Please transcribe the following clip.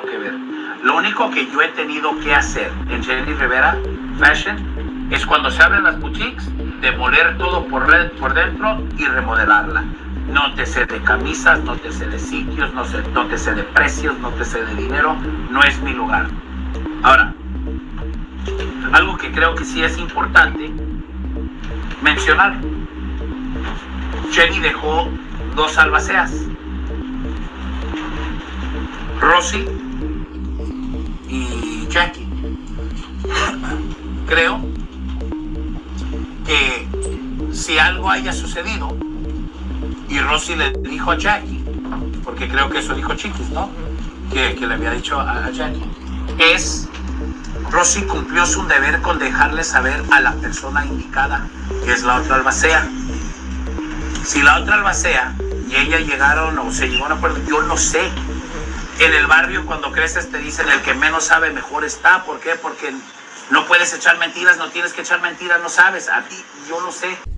que ver. Lo único que yo he tenido que hacer en Jenny Rivera Fashion es cuando se abren las boutiques, demoler todo por dentro y remodelarla. No te sé de camisas, no te sé de sitios, no te sé de precios, no te sé de dinero, no es mi lugar. Ahora, algo que creo que sí es importante mencionar. Jenny dejó 2 albaceas, Rosy y Jackie. Creo que si algo haya sucedido y Rosy le dijo a Jackie, porque creo que eso dijo Chiquis, ¿no? Que le había dicho a Jackie, Rosy cumplió su deber con dejarle saber a la persona indicada, que es la otra albacea. Si la otra albacea y ella llegaron o se llegó a un acuerdo, yo no sé. En el barrio cuando creces te dicen el que menos sabe mejor está. ¿Por qué? Porque no puedes echar mentiras, no tienes que echar mentiras, no sabes. A ti, yo no sé.